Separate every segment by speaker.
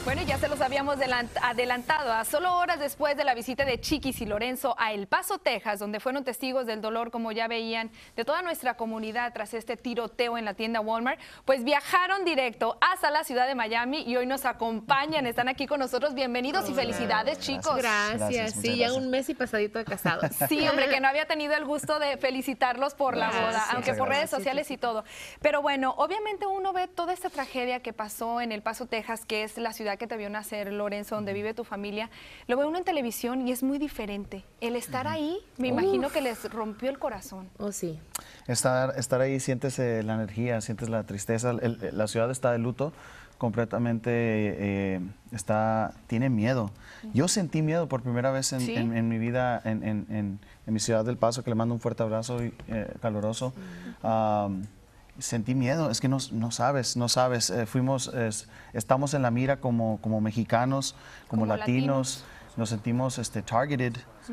Speaker 1: Bueno, ya se los habíamos adelantado a solo horas después de la visita de Chiquis y Lorenzo a El Paso, Texas, donde fueron testigos del dolor, como ya veían, de toda nuestra comunidad tras este tiroteo en la tienda Walmart, pues viajaron directo hasta la ciudad de Miami y hoy nos acompañan, están aquí con nosotros. Bienvenidos y felicidades, chicos.
Speaker 2: Gracias. Sí, ya un mes y pasadito de casados.
Speaker 1: Sí, hombre, que no había tenido el gusto de felicitarlos por la boda, aunque por redes sociales y todo. Pero bueno, obviamente uno ve toda esta tragedia que pasó en El Paso, Texas, que es la ciudad que te vio nacer, Lorenzo, donde vive tu familia. Lo ve uno en televisión y es muy diferente. El estar ahí, me imagino que les rompió el corazón.
Speaker 2: Oh, sí.
Speaker 3: Estar ahí, sientes la energía, sientes la tristeza. La ciudad está de luto completamente, tiene miedo. Yo sentí miedo por primera vez en mi vida en mi ciudad del Paso, que le mando un fuerte abrazo caluroso. Sentí miedo, es que no sabes. Estamos en la mira como mexicanos, como latinos, nos sentimos targeted.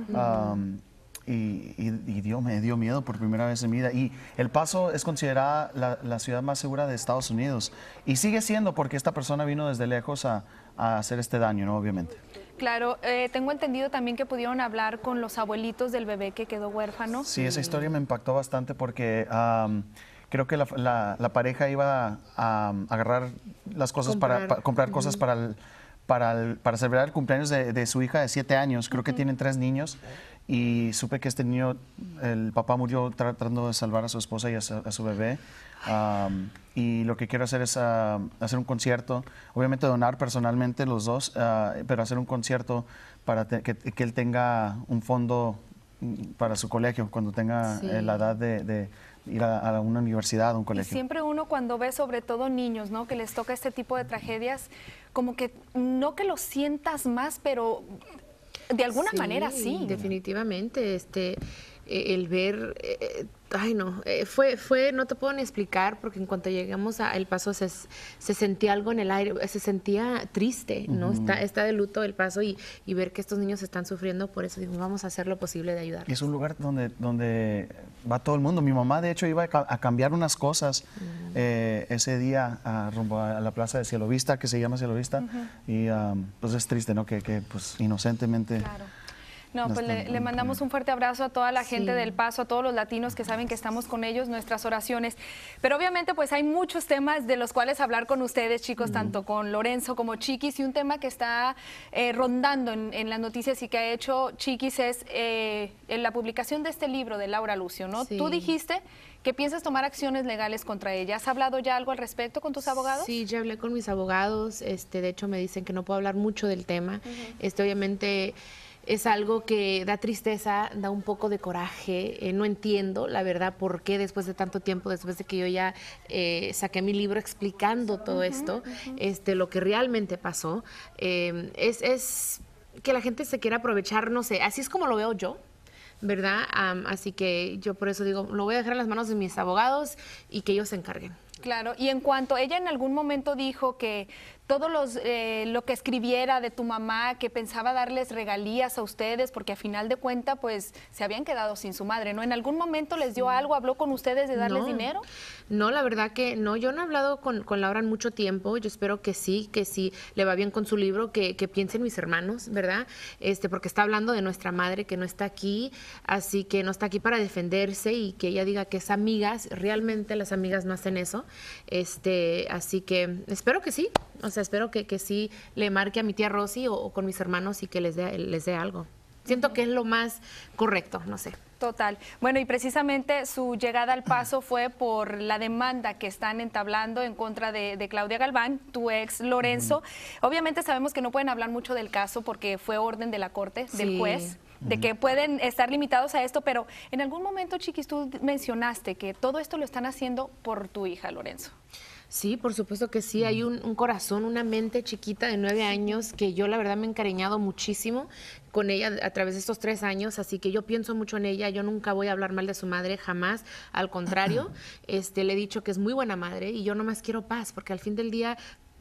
Speaker 3: Me dio miedo por primera vez en mi vida. Y El Paso es considerada la ciudad más segura de Estados Unidos. Y sigue siendo, porque esta persona vino desde lejos a hacer este daño, ¿no? Obviamente.
Speaker 1: Claro, tengo entendido también que pudieron hablar con los abuelitos del bebé que quedó huérfano.
Speaker 3: Sí, esa historia me impactó bastante porque creo que la pareja iba a agarrar las cosas para comprar cosas para celebrar el cumpleaños de su hija de 7 años. Creo que tienen 3 niños. Y supe que este niño, el papá murió tratando de salvar a su esposa y a su bebé. Y lo que quiero hacer es hacer un concierto, obviamente donar personalmente los dos, pero hacer un concierto para que él tenga un fondo para su colegio cuando tenga la edad de ir a una universidad o un colegio.
Speaker 1: Y siempre uno cuando ve sobre todo niños, ¿no?, que les toca este tipo de tragedias, como que no que lo sientas más, pero de alguna manera sí.
Speaker 2: Definitivamente, el ver, no te puedo ni explicar, porque en cuanto llegamos a El Paso se sentía algo en el aire, se sentía triste, ¿no? Está de luto El Paso y ver que estos niños están sufriendo, por eso digo, vamos a hacer lo posible de ayudar.
Speaker 3: Es un lugar donde va todo el mundo. Mi mamá, de hecho, iba a cambiar unas cosas ese día rumbo a la plaza de Cielo Vista, que se llama Cielo Vista, y pues es triste, ¿no? Que pues inocentemente...
Speaker 1: Claro. No, pues le mandamos un fuerte abrazo a toda la gente del Paso, a todos los latinos que saben que estamos con ellos, nuestras oraciones. Pero obviamente pues hay muchos temas de los cuales hablar con ustedes, chicos, tanto con Lorenzo como Chiquis, y un tema que está rondando en las noticias y que ha hecho Chiquis es en la publicación de este libro de Laura Lucio, ¿no? Sí. Tú dijiste que piensas tomar acciones legales contra ella. ¿Has hablado ya algo al respecto con tus abogados?
Speaker 2: Sí, ya hablé con mis abogados, de hecho me dicen que no puedo hablar mucho del tema. Obviamente es algo que da tristeza, da un poco de coraje. No entiendo, la verdad, por qué después de tanto tiempo, después de que yo ya saqué mi libro explicando todo esto, lo que realmente pasó, es que la gente se quiera aprovechar, no sé, así es como lo veo yo, ¿verdad? Así que yo por eso digo, lo voy a dejar en las manos de mis abogados y que ellos se encarguen.
Speaker 1: Claro, y en cuanto ella en algún momento dijo que todo lo que escribiera de tu mamá, que pensaba darles regalías a ustedes, porque a final de cuentas pues se habían quedado sin su madre, ¿no? ¿En algún momento les dio algo, habló con ustedes de darles dinero?
Speaker 2: No, la verdad que no, yo no he hablado con Laura en mucho tiempo. Yo espero que sí le va bien con su libro, que piense en mis hermanos, ¿verdad? Porque está hablando de nuestra madre que no está aquí, así que no está aquí para defenderse, y que ella diga que es amigas, realmente las amigas no hacen eso, así que espero que sí. O sea, espero que sí le marque a mi tía Rosy o con mis hermanos y que les dé algo. Siento que es lo más correcto, no sé.
Speaker 1: Total. Bueno, y precisamente su llegada al Paso fue por la demanda que están entablando en contra de Claudia Galván, tu ex Lorenzo. Obviamente sabemos que no pueden hablar mucho del caso porque fue orden de la corte, del juez, de que pueden estar limitados a esto, pero en algún momento, Chiquis, tú mencionaste que todo esto lo están haciendo por tu hija, Lorenzo.
Speaker 2: Sí, por supuesto que sí. Hay un corazón, una mente chiquita de 9 años que yo la verdad me he encariñado muchísimo con ella a través de estos 3 años, así que yo pienso mucho en ella. Yo nunca voy a hablar mal de su madre, jamás. Al contrario, le he dicho que es muy buena madre y yo nomás quiero paz, porque al fin del día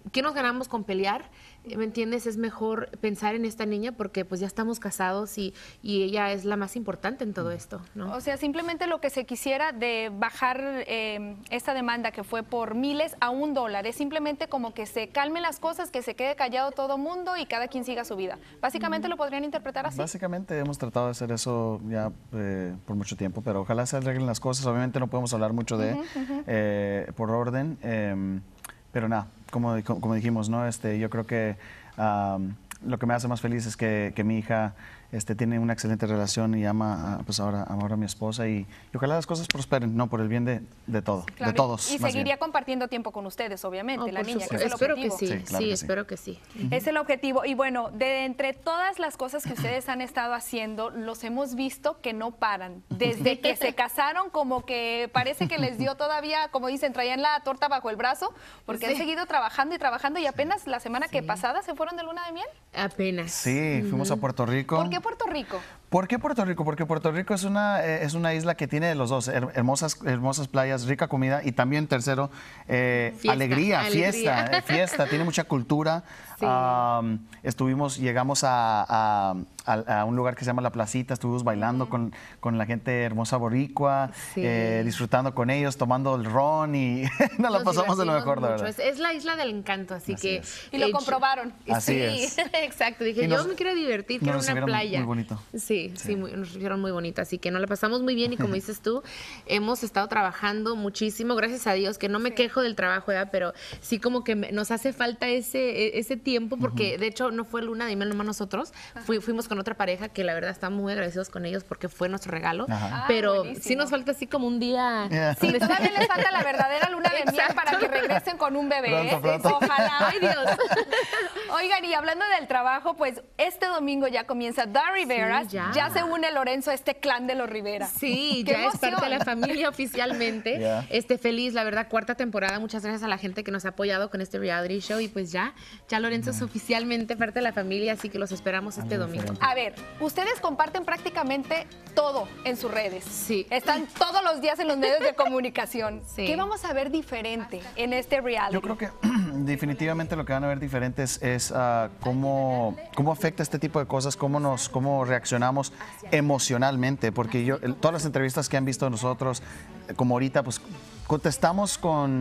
Speaker 2: ¿qué nos ganamos con pelear? ¿Me entiendes? Es mejor pensar en esta niña porque pues ya estamos casados y ella es la más importante en todo esto, ¿no?
Speaker 1: O sea, simplemente lo que se quisiera de bajar esta demanda que fue por miles a $1, es simplemente como que se calmen las cosas, que se quede callado todo mundo y cada quien siga su vida. Básicamente lo podrían interpretar así.
Speaker 3: Básicamente hemos tratado de hacer eso ya por mucho tiempo, pero ojalá se arreglen las cosas. Obviamente no podemos hablar mucho de por orden, pero nada, como dijimos, ¿no? Yo creo que lo que me hace más feliz es que mi hija tiene una excelente relación y ama pues ahora a mi esposa y ojalá las cosas prosperen, no por el bien de todo,
Speaker 1: claro,
Speaker 3: de todos.
Speaker 1: Y seguiría compartiendo tiempo con ustedes, obviamente, la niña, que es el
Speaker 2: espero
Speaker 1: objetivo.
Speaker 2: que sí,
Speaker 3: claro que sí.
Speaker 2: Espero que sí.
Speaker 1: Es el objetivo. Y bueno, de entre todas las cosas que ustedes han estado haciendo, los hemos visto que no paran. Desde que se casaron, como que parece que les dio todavía, como dicen, traían la torta bajo el brazo, porque han seguido trabajando y trabajando y apenas la semana que pasada se fueron de luna de miel.
Speaker 2: Apenas.
Speaker 3: Sí, fuimos a Puerto Rico.
Speaker 1: ¿Por qué Puerto Rico?
Speaker 3: ¿Por qué Puerto Rico? Porque Puerto Rico es una isla que tiene los dos, hermosas playas, rica comida y también, tercero, alegría, fiesta, tiene mucha cultura. Sí. Llegamos a un lugar que se llama La Placita, estuvimos bailando con la gente hermosa boricua, disfrutando con ellos, tomando el ron y nos la pasamos de lo mejor, de verdad.
Speaker 2: Es la isla del encanto, así que...
Speaker 1: Y lo comprobaron.
Speaker 3: Así es.
Speaker 2: Exacto, dije, yo me quiero divertir, quiero una playa.
Speaker 3: Muy bonito.
Speaker 2: Sí, nos hicieron muy bonito, así que nos la pasamos muy bien y como dices tú, hemos estado trabajando muchísimo, gracias a Dios, que no me quejo del trabajo, ¿verdad? Pero sí como que nos hace falta ese tiempo, porque de hecho no fue luna de miel nomás nosotros, fuimos con otra pareja que la verdad estamos muy agradecidos con ellos porque fue nuestro regalo, pero sí nos falta así como un día...
Speaker 1: Sí, todavía les falta la verdadera luna de miel para que regresen con un bebé.
Speaker 3: Pronto.
Speaker 1: Ojalá. Ay, Dios. Oigan, y hablando del trabajo, pues este domingo ya comienza The Riveras.
Speaker 2: Sí,
Speaker 1: ya se une Lorenzo a este clan de los Rivera.
Speaker 2: Sí, ya es parte de la familia oficialmente. Feliz, la verdad, 4ª temporada. Muchas gracias a la gente que nos ha apoyado con este reality show y pues ya Lorenzo es oficialmente parte de la familia, así que los esperamos este domingo.
Speaker 1: A ver, ustedes comparten prácticamente todo en sus redes.
Speaker 2: Sí.
Speaker 1: Están todos los días en los medios de comunicación.
Speaker 2: Sí.
Speaker 1: ¿Qué vamos a ver diferente en este reality?
Speaker 3: Yo creo que definitivamente lo que van a ver diferentes es cómo afecta este tipo de cosas, cómo reaccionamos emocionalmente, porque todas las entrevistas que han visto de nosotros, como ahorita, pues contestamos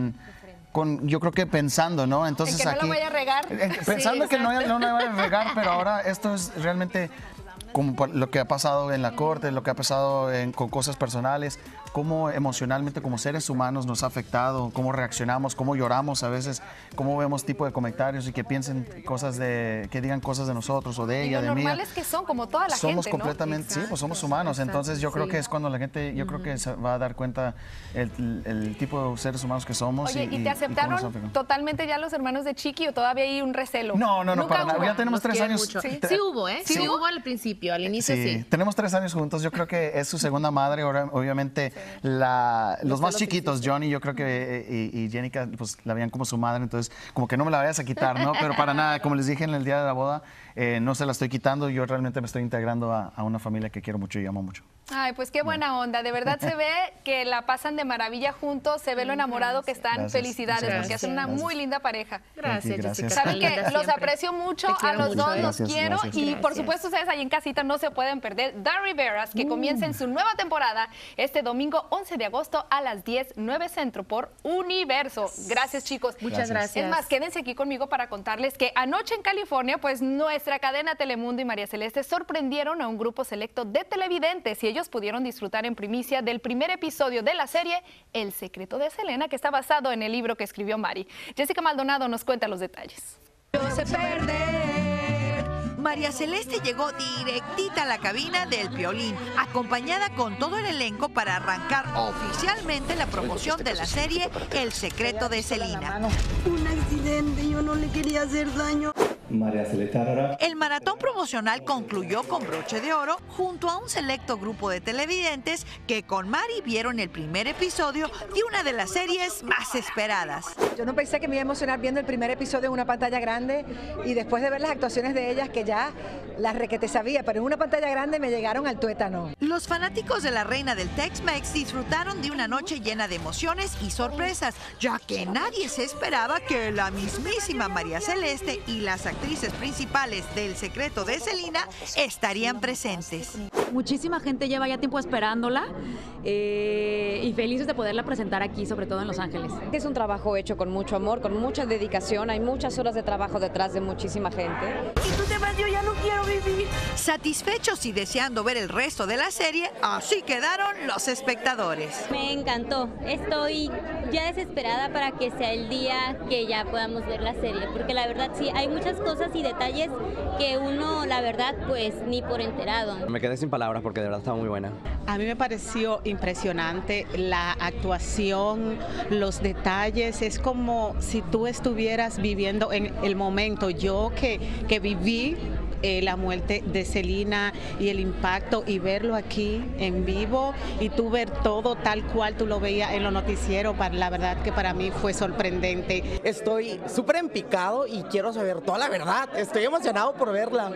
Speaker 3: yo creo que pensando, ¿no? Entonces
Speaker 1: en que
Speaker 3: aquí,
Speaker 1: no lo vaya a regar.
Speaker 3: Pensando que no lo vaya a regar, pero ahora esto es realmente como lo que ha pasado en la corte, lo que ha pasado con cosas personales, cómo emocionalmente como seres humanos nos ha afectado, cómo reaccionamos, cómo lloramos a veces, cómo vemos tipo de comentarios y que piensen que digan cosas de nosotros o de ella, de mí.
Speaker 1: normales que son, como toda la gente,
Speaker 3: somos completamente, ¿no? Sí, pues somos humanos, entonces yo creo que es cuando la gente, yo creo que se va a dar cuenta el tipo de seres humanos que somos.
Speaker 1: Oye, ¿y te aceptaron totalmente ya los hermanos de Chiqui o todavía hay un recelo?
Speaker 3: No, para nada, ya tenemos 3 años.
Speaker 2: Sí hubo, ¿eh? Sí hubo al principio, al inicio sí.
Speaker 3: Tenemos 3 años juntos, yo creo que es su segunda madre, obviamente los más chiquitos, Johnny, yo creo que y Jenica, pues la veían como su madre, entonces como que no me la vayas a quitar, ¿no? Pero para nada, como les dije en el día de la boda, no se la estoy quitando, yo realmente me estoy integrando a una familia que quiero mucho y amo mucho.
Speaker 1: Ay, pues qué buena onda, de verdad se ve que la pasan de maravilla juntos, se ve lo enamorado que están.
Speaker 3: Gracias.
Speaker 1: Felicidades, porque hacen una muy linda pareja.
Speaker 2: Gracias, Jessica.
Speaker 1: Saben que los aprecio mucho, a los dos los quiero y por supuesto ustedes ahí en casita no se pueden perder The Riveras, que comienza en su nueva temporada este domingo 11 de agosto a las 10:09 Centro por Universo. Gracias, chicos.
Speaker 2: Muchas gracias.
Speaker 1: Es más, quédense aquí conmigo para contarles que anoche en California, pues nuestra cadena Telemundo y María Celeste sorprendieron a un grupo selecto de televidentes y ellos pudieron disfrutar en primicia del primer episodio de la serie El secreto de Selena, que está basado en el libro que escribió Mari. Jessica Maldonado nos cuenta los detalles.
Speaker 4: María Celeste llegó directita a la cabina del Piolín, acompañada con todo el elenco para arrancar oficialmente la promoción de la serie El secreto de Selena.
Speaker 5: Un accidente, yo no le quería hacer daño.
Speaker 6: María Celeste Arara.
Speaker 4: El maratón promocional concluyó con broche de oro junto a un selecto grupo de televidentes que con Mari vieron el primer episodio de una de las series más esperadas.
Speaker 7: Yo no pensé que me iba a emocionar viendo el primer episodio en una pantalla grande y después de ver las actuaciones de ellas, que
Speaker 6: ya la requete sabía, pero en una pantalla grande me llegaron al tuétano.
Speaker 4: Los fanáticos de la reina del Tex-Mex disfrutaron de una noche llena de emociones y sorpresas, ya que nadie se esperaba que la mismísima María Celeste y las actrices principales del Secreto de Selena estarían presentes.
Speaker 7: Muchísima gente lleva ya tiempo esperándola y felices de poderla presentar aquí, sobre todo en Los Ángeles.
Speaker 8: Es un trabajo hecho con mucho amor, con mucha dedicación, hay muchas horas de trabajo detrás de muchísima gente.
Speaker 5: Si tú te vas, yo ya no quiero vivir.
Speaker 4: Satisfechos y deseando ver el resto de la serie, así quedaron los espectadores.
Speaker 9: Me encantó, estoy ya desesperada para que sea el día que ya podamos ver la serie, porque la verdad sí, hay muchas cosas y detalles que uno, la verdad, pues ni por enterado.
Speaker 10: Me quedé sin palabras porque de verdad estaba muy buena.
Speaker 11: A mí me pareció impresionante la actuación, los detalles, es como si tú estuvieras viviendo en el momento. Yo que viví la muerte de Selena y el impacto y verlo aquí en vivo y tú ver todo tal cual tú lo veías en los noticieros, la verdad que para mí fue sorprendente.
Speaker 12: Estoy súper empicado y quiero saber toda la verdad, estoy emocionado por verla.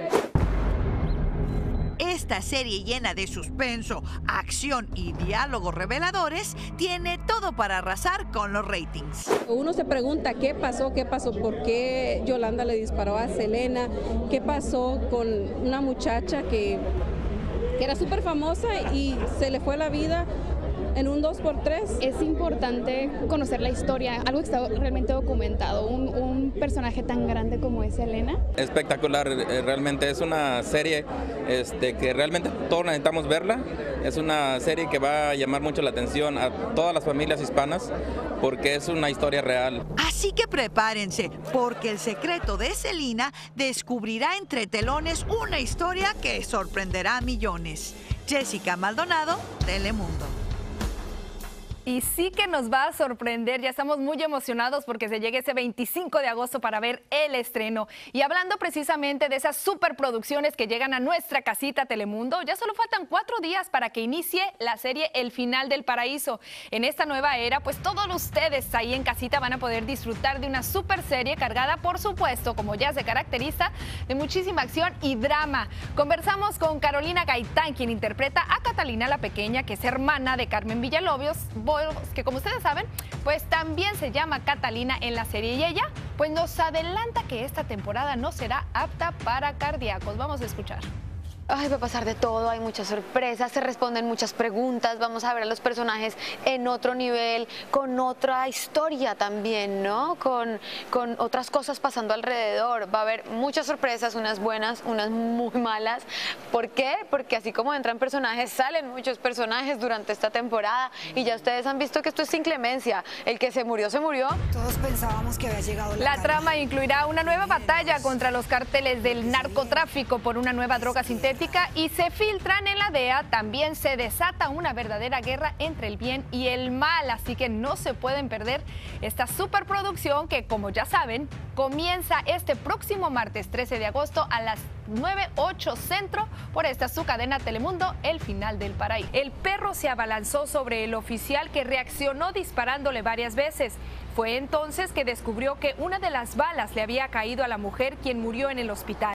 Speaker 4: Esta serie llena de suspenso, acción y diálogos reveladores tiene todo para arrasar con los ratings.
Speaker 13: Uno se pregunta qué pasó, por qué Yolanda le disparó a Selena, qué pasó con una muchacha que era súper famosa y se le fue la vida en un 2x3.
Speaker 14: Es importante conocer la historia, algo que está realmente documentado, un personaje tan grande como es Selena.
Speaker 15: Espectacular, realmente es una serie que realmente todos necesitamos verla. Es una serie que va a llamar mucho la atención a todas las familias hispanas porque es una historia real.
Speaker 4: Así que prepárense, porque el Secreto de Selena descubrirá entre telones una historia que sorprenderá a millones. Jessica Maldonado, Telemundo.
Speaker 1: Y sí que nos va a sorprender, ya estamos muy emocionados porque se llegue ese 25 de agosto para ver el estreno. Y hablando precisamente de esas superproducciones que llegan a nuestra casita Telemundo, ya solo faltan 4 días para que inicie la serie El Final del Paraíso. En esta nueva era, pues todos ustedes ahí en casita van a poder disfrutar de una super serie cargada, por supuesto, como ya se caracteriza, de muchísima acción y drama. Conversamos con Carolina Gaitán, quien interpreta a Catalina la Pequeña, que es hermana de Carmen Villalobos, que como ustedes saben, pues también se llama Catalina en la serie, y ella pues nos adelanta que esta temporada no será apta para cardíacos. Vamos a escuchar.
Speaker 16: Ay, va a pasar de todo, hay muchas sorpresas, se responden muchas preguntas, vamos a ver a los personajes en otro nivel, con otra historia también, ¿no? Con otras cosas pasando alrededor. Va a haber muchas sorpresas, unas buenas, unas muy malas. ¿Por qué? Porque así como entran personajes, salen muchos personajes durante esta temporada y ya ustedes han visto que esto es sin clemencia. El que se murió, se murió.
Speaker 5: Todos pensábamos que había llegado
Speaker 1: la trama incluirá una nueva batalla contra los cárteles del narcotráfico por una nueva droga sintética y se filtran en la DEA. También se desata una verdadera guerra entre el bien y el mal, así que no se pueden perder esta superproducción que, como ya saben, comienza este próximo martes 13 de agosto a las 9:08 centro por esta su cadena Telemundo, El Final del Paraíso. El perro se abalanzó sobre el oficial que reaccionó disparándole varias veces. Fue entonces que descubrió que una de las balas le había caído a la mujer, quien murió en el hospital.